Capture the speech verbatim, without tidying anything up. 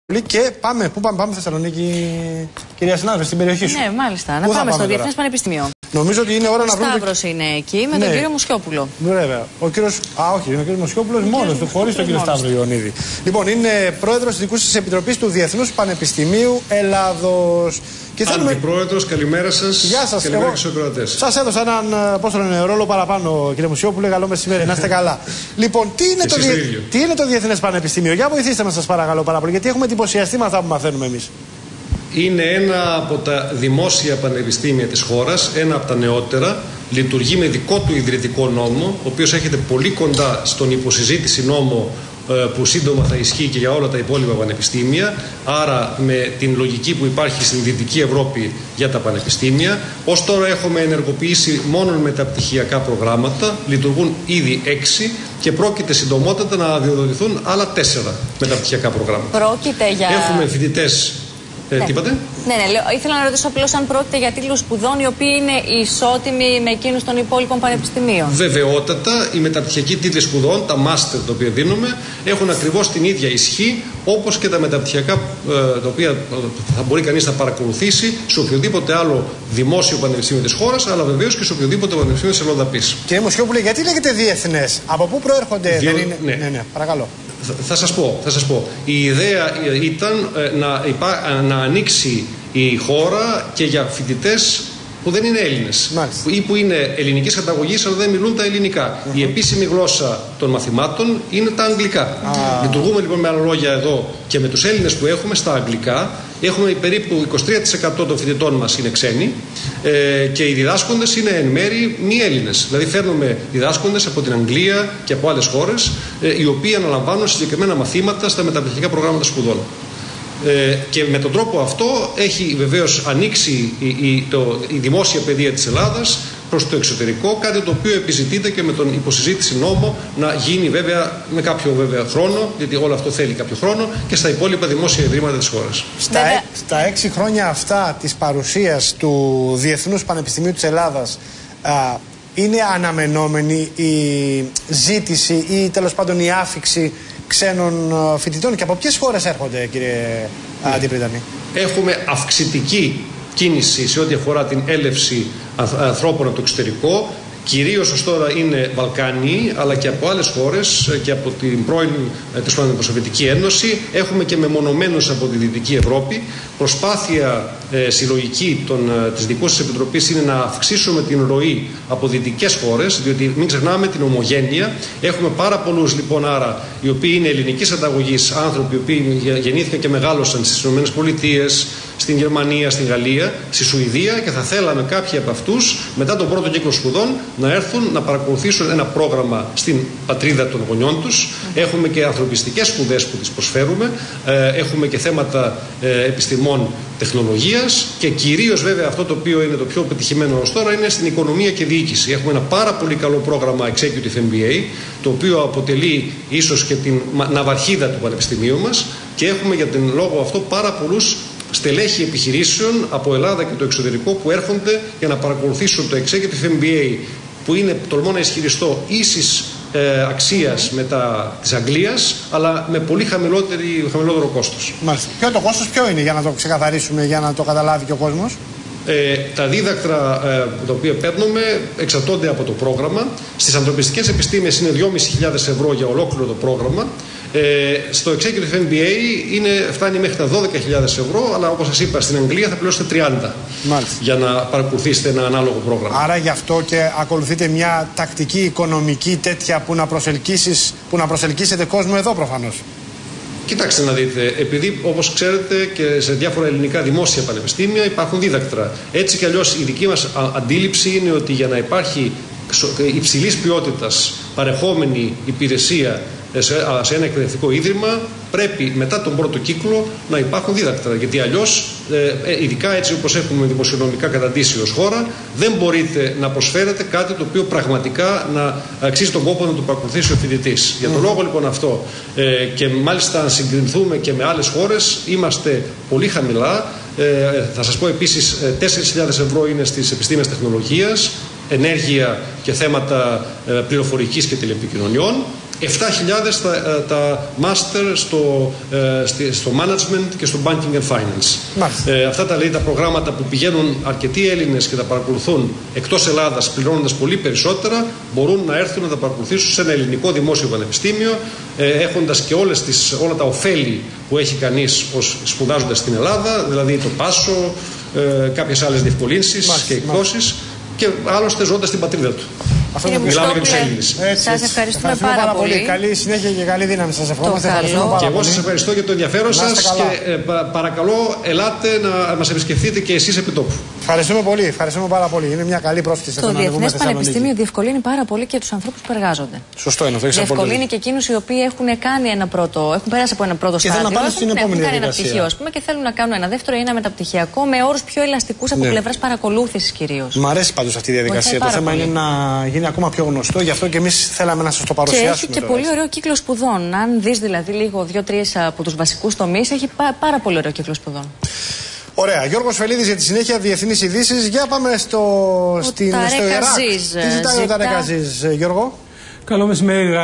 Και πάμε, πού πάμε, πάμε Θεσσαλονίκη, κυρία συνάδελφε, στην περιοχή σου. Ναι, μάλιστα. Να πάμε στο Διεθνές Πανεπιστήμιο. Νομίζω ότι είναι ώρα να βρούμε. Σταύρος είναι εκεί με ναι. τον κύριο Μoussiopoulos. Βέβαια. Ο κύριος. Α, όχι, είναι ο κύριος Moussiopoulos μόνος του, χωρίς τον κύριο Σταύρο Ιωνίδη. Λοιπόν, είναι πρόεδρος της δικούσης επιτροπής του Διεθνούς Πανεπιστημίου Ελλάδος. Θέλουμε... Αντιπρόεδρος, καλημέρα σας. Γεια σας, καλημέρα εγώ... και στους ακροατές. Σας έδωσα έναν πόσο είναι, ρόλο παραπάνω, κύριε Moussiopoulos. Καλό μεσημέρι, να είστε καλά. Λοιπόν, τι είναι, το δι... τι είναι το Διεθνές Πανεπιστήμιο, για βοηθήστε μας, σας παρακαλώ πάρα πολύ, γιατί έχουμε εντυπωσιαστεί με αυτά που μαθαίνουμε εμείς. Είναι ένα από τα δημόσια πανεπιστήμια της χώρας, ένα από τα νεότερα. Λειτουργεί με δικό του ιδρυτικό νόμο, ο οποίος έχετε πολύ κοντά στον υποσυζήτηση νόμο που σύντομα θα ισχύει και για όλα τα υπόλοιπα πανεπιστήμια. Άρα με την λογική που υπάρχει στην Δυτική Ευρώπη για τα πανεπιστήμια. Ως τώρα έχουμε ενεργοποιήσει μόνο μεταπτυχιακά προγράμματα, λειτουργούν ήδη έξι και πρόκειται συντομότατα να αδειοδοτηθούν άλλα τέσσερα μεταπτυχιακά προγράμματα. Πρόκειται για... Έχουμε φοιτητές. Ε, ναι. Τι είπατε? Ναι, ναι, λέω, ήθελα να ρωτήσω απλώς αν πρόκειται για τίτλους σπουδών οι οποίοι είναι ισότιμοι με εκείνους των υπόλοιπων πανεπιστημίων. Βεβαιότατα, οι μεταπτυχιακοί τίτλοι σπουδών, τα μάστερ τα οποία δίνουμε, έχουν ακριβώς την ίδια ισχύ όπως και τα μεταπτυχιακά ε, τα οποία θα μπορεί κανείς να παρακολουθήσει σε οποιοδήποτε άλλο δημόσιο πανεπιστήμιο της χώρας, αλλά βεβαίως και σε οποιοδήποτε πανεπιστήμιο της Ελλοδαπής. Κύριε Moussiopoulos, γιατί λέγεται διεθνές, από πού προέρχονται, Διό... δεν είναι. Ναι. ναι, ναι, παρακαλώ. Θα σας πω, θα σας πω. Η ιδέα ήταν να, υπά, να ανοίξει η χώρα και για φοιτητές που δεν είναι Έλληνες. Μάλιστα. Ή που είναι ελληνικής καταγωγής αλλά δεν μιλούν τα ελληνικά. Uh-huh. Η επίσημη γλώσσα των μαθημάτων είναι τα αγγλικά. Uh-huh. Λειτουργούμε λοιπόν με άλλα λόγια εδώ και με τους Έλληνες που έχουμε στα αγγλικά. Έχουμε περίπου είκοσι τρία τοις εκατό των φοιτητών μας είναι ξένοι ε, και οι διδάσκοντες είναι εν μέρει μη Έλληνες. Δηλαδή φέρνουμε διδάσκοντες από την Αγγλία και από άλλες χώρες ε, οι οποίοι αναλαμβάνουν συγκεκριμένα μαθήματα στα μεταπτυχιακά προγράμματα σπουδών. Ε, και με τον τρόπο αυτό έχει βεβαίως ανοίξει η, η, το, η δημόσια παιδεία της Ελλάδας προς το εξωτερικό, κάτι το οποίο επιζητείται και με τον υποσυζήτηση νόμο να γίνει βέβαια με κάποιο βέβαια χρόνο, γιατί όλο αυτό θέλει κάποιο χρόνο, και στα υπόλοιπα δημόσια ιδρύματα της χώρας. Στα, ε, στα έξι χρόνια αυτά της παρουσίας του Διεθνούς Πανεπιστημίου της Ελλάδας, α, είναι αναμενόμενη η ζήτηση ή τέλος πάντων η άφιξη ξένων φοιτητών, και από ποιες χώρες έρχονται, κύριε ναι. Αντιπρίτανη? Έχουμε αυξητική κίνηση σε ό,τι αφορά την έλευση ανθρώπων από το εξωτερικό. Κυρίως ως τώρα είναι Βαλκάνοι, αλλά και από άλλες χώρες και από την πρώην της Σοβιετική Ένωση. Έχουμε και μεμονωμένους από τη Δυτική Ευρώπη. Προσπάθεια ε, συλλογική των, ε, της Δικούσης Επιτροπής είναι να αυξήσουμε την ροή από δυτικές χώρες, διότι μην ξεχνάμε την ομογένεια. Έχουμε πάρα πολλούς λοιπόν άρα οι οποίοι είναι ελληνικής καταγωγής, άνθρωποι οι οποίοι γεννήθηκαν και μεγάλωσαν στις ΗΠΑ, στην Γερμανία, στην Γαλλία, στη Σουηδία, και θα θέλαμε κάποιοι από αυτούς μετά τον πρώτο κύκλο σπουδών να έρθουν να παρακολουθήσουν ένα πρόγραμμα στην πατρίδα των γονιών τους. Έχουμε και ανθρωπιστικές σπουδές που τις προσφέρουμε, έχουμε και θέματα επιστημών τεχνολογίας και κυρίως βέβαια αυτό το οποίο είναι το πιο πετυχημένο ως τώρα είναι στην οικονομία και διοίκηση. Έχουμε ένα πάρα πολύ καλό πρόγραμμα Executive εμ μπι έι, το οποίο αποτελεί ίσως και την ναυαρχίδα του πανεπιστημίου μας, και έχουμε για τον λόγο αυτό πάρα πολλούς στελέχη επιχειρήσεων από Ελλάδα και το εξωτερικό που έρχονται για να παρακολουθήσουν το Executive εμ μπι έι, που είναι, τολμώ να ισχυριστώ, ίσης ε, αξίας με τα της Αγγλίας, αλλά με πολύ χαμηλότερο κόστος. Μάλιστα. Ποιο το κόστος, ποιο είναι, για να το ξεκαθαρίσουμε, για να το καταλάβει και ο κόσμος? Ε, τα δίδακτρα ε, τα οποία παίρνουμε εξαρτώνται από το πρόγραμμα. Στις ανθρωπιστικές επιστήμες είναι δυόμισι χιλιάδες ευρώ για ολόκληρο το πρόγραμμα. Ε, στο Executive εμ μπι έι είναι, φτάνει μέχρι τα δώδεκα χιλιάδες ευρώ, αλλά όπως σας είπα στην Αγγλία θα πληρώσετε τριάντα. Μάλιστα. Για να παρακολουθήσετε ένα ανάλογο πρόγραμμα. Άρα γι' αυτό και ακολουθείτε μια τακτική οικονομική τέτοια που να, που να προσελκύσετε κόσμο εδώ προφανώς. Κοιτάξτε να δείτε, επειδή όπως ξέρετε και σε διάφορα ελληνικά δημόσια πανεπιστήμια υπάρχουν δίδακτρα. Έτσι κι αλλιώς η δική μας αντίληψη είναι ότι για να υπάρχει υψηλής ποιότητας παρεχόμενη υπηρεσία σε ένα εκπαιδευτικό ίδρυμα πρέπει μετά τον πρώτο κύκλο να υπάρχουν δίδακτρα. Γιατί αλλιώς, ειδικά έτσι όπως έχουμε δημοσιονομικά καταντήσει ως χώρα, δεν μπορείτε να προσφέρετε κάτι το οποίο πραγματικά να αξίζει τον κόπο να το παρακολουθήσει ο φοιτητής. Mm. Για τον λόγο λοιπόν αυτό, και μάλιστα αν συγκριθούμε και με άλλες χώρες, είμαστε πολύ χαμηλά. Θα σας πω επίσης, τέσσερις χιλιάδες ευρώ είναι στις επιστήμες τεχνολογίας, ενέργεια και θέματα πληροφορικής και τηλεπικοινωνιών. επτά χιλιάδες τα, τα master στο, στο management και στο banking and finance. Ε, αυτά τα, λέει, τα προγράμματα που πηγαίνουν αρκετοί Έλληνες και τα παρακολουθούν εκτός Ελλάδας πληρώνοντας πολύ περισσότερα, μπορούν να έρθουν να τα παρακολουθήσουν σε ένα ελληνικό δημόσιο πανεπιστήμιο, ε, έχοντας και όλες τις, όλα τα ωφέλη που έχει κανείς ως σπουδάζοντας στην Ελλάδα, δηλαδή το πάσο, ε, κάποιες άλλες διευκολύνσεις και εκδόσεις, και άλλωστε ζώντας στην πατρίδα του. Αυτό Κύριε μιλάμε για τους Έλληνες. Σας ευχαριστούμε, ευχαριστούμε πάρα, πάρα πολύ. πολύ. Καλή συνέχεια και καλή δύναμη σας ευχόμαστε. Και εγώ σας ευχαριστώ για το ενδιαφέρον σας και ε, πα, παρακαλώ ελάτε να μας επισκεφτείτε και εσείς επί τόπου. Ευχαριστούμε πολύ, ευχαριστούμε πάρα πολύ. Είναι μια καλή πρόφηση. Το Διεθνές Πανεπιστήμιο διευκολύνει πάρα πολύ και τους ανθρώπους που εργάζονται. Σωστό είναι αυτό. Διευκολύνει και εκείνους οι οποίοι έχουν κάνει ένα πρώτο, έχουν περάσει από ένα πρώτο στάδιο. Και θέλουν να πάνε στην επόμενη διαδικασία. Έχουν κάνει ένα πτυχίο, ας πούμε, και θέλουν να κάνουν ένα δεύτερο ή ένα μεταπτυχιακό με όρους πιο ελαστικούς από πλευράς παρακολούθησης κυρίως. Μ' αρέσει πάντως αυτή η διαδικασία. Το θέμα είναι να γίνει ακόμα πιο γνωστό. Γι' αυτό και εμείς θέλαμε να σας το παρουσιάσουμε. Και έχει και πολύ ωραίο κύκλο σπουδών. Αν δεις δηλαδή λίγο δύο-τρεις από τους βασικούς τομείς, έχει πάρα πολύ ωραίο κύκλο σπουδών. Ωραία. Γιώργος Φελίδης για τη συνέχεια διεθνείς ειδήσεις. Για πάμε στο, στην, στο Ιράκ. Τι ζητάει ο Ταρέκ Αζίζ, Γιώργο? Καλό μεσημέρι.